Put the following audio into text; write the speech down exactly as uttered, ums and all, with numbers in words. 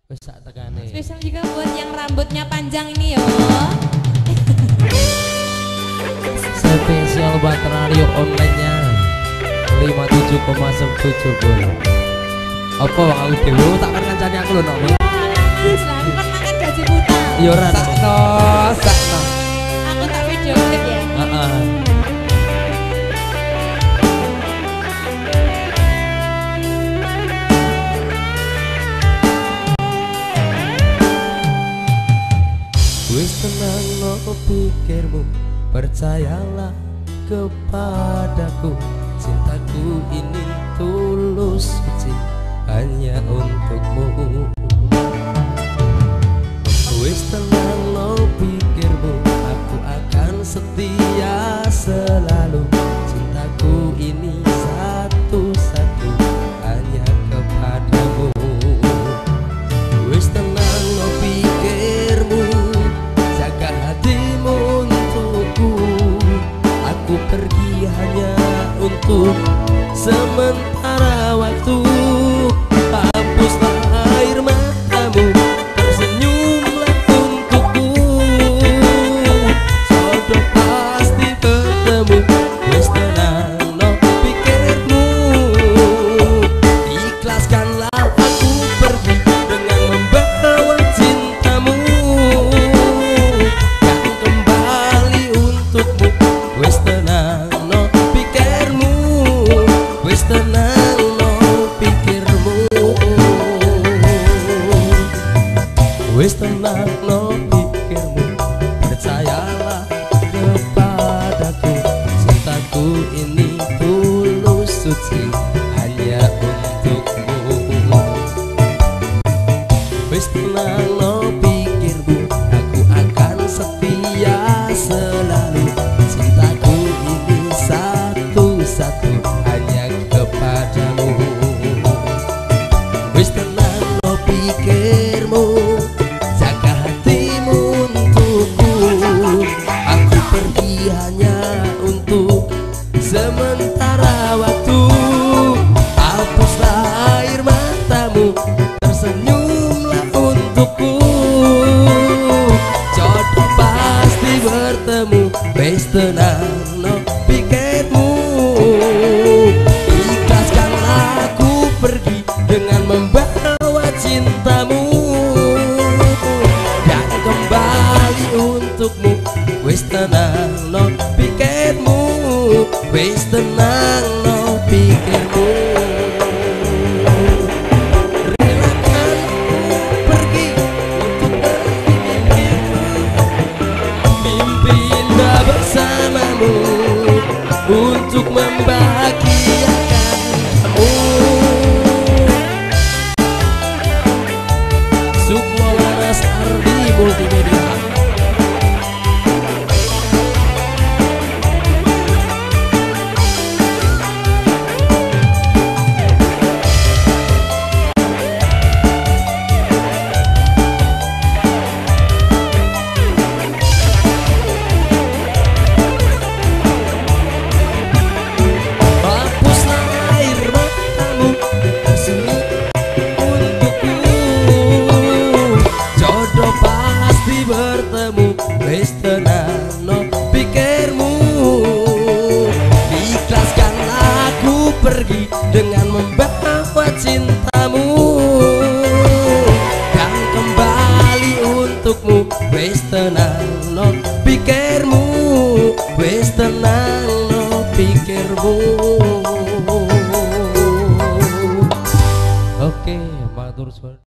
Wis sak tekane. Spesial juga buat yang rambutnya panjang ini yo. Spesial buat radio online-nya lima puluh tujuh koma tujuh. Apa wong aku dhewe tak kan kancane aku lho nok. Wis lah, aku kan makan gaji buta. Ya ora sakno, sakno. Aku tak video klip ya. Heeh. Wis tenang no pikirmu, percayalah kepadaku. Cintaku ini tulus suci hanya untukmu. Wis tenang no pikirmu, aku akan setia selalu. Cintaku ini satu-satu hanya kepadamu. Wis tenang no pikirmu, jaga hatimu untukku. Aku pergi hanya untuk sementara waktu. Hapuslah air matamu, tersenyumlah untukku. Jodoh pasti bertemu. Wis tenang no pikirmu, ikhlaskanlah aku pergi dengan membawa cintamu. Kan kembali untukmu. Wis tenang no pikirmu, wis tenang no pikirmu. Wis tenang no pikirmu, percayalah kepadaku. Cintaku ini tulus suci hanya untukmu. Wis tenang no pikirmu, aku akan setia selalu. Cintaku ini satu-satu hanya kepadamu. Wis tenang no pikirmu, jaga hatimu untukku. Aku pergi hanya untuk sementara waktu. Hapuslah air matamu, tersenyumlah untukku. Jodoh pasti bertemu. Wis tenang no pikirmu, ikhlaskanlah aku pergi dengan membawa cintamu. Dan kembali untukmu. Wis tenang no pikirmu, wis tenang no pikirmu. Relakan pergi untuk memimpimu, mimpi indah bersamamu, untuk membahagiakan kamu. Sukmo Laras Ardi Multimedia. Hapuslah air matamu, tersenyum untukku. Jodoh pasti bertemu. Wis tenang no pikirmu, ikhlaskanlah aku pergi dengan membawa cintamu. Dan kembali untukmu. Wis tenang no pikirmu, wis tenang no pikirmu. Oke, matur suwun.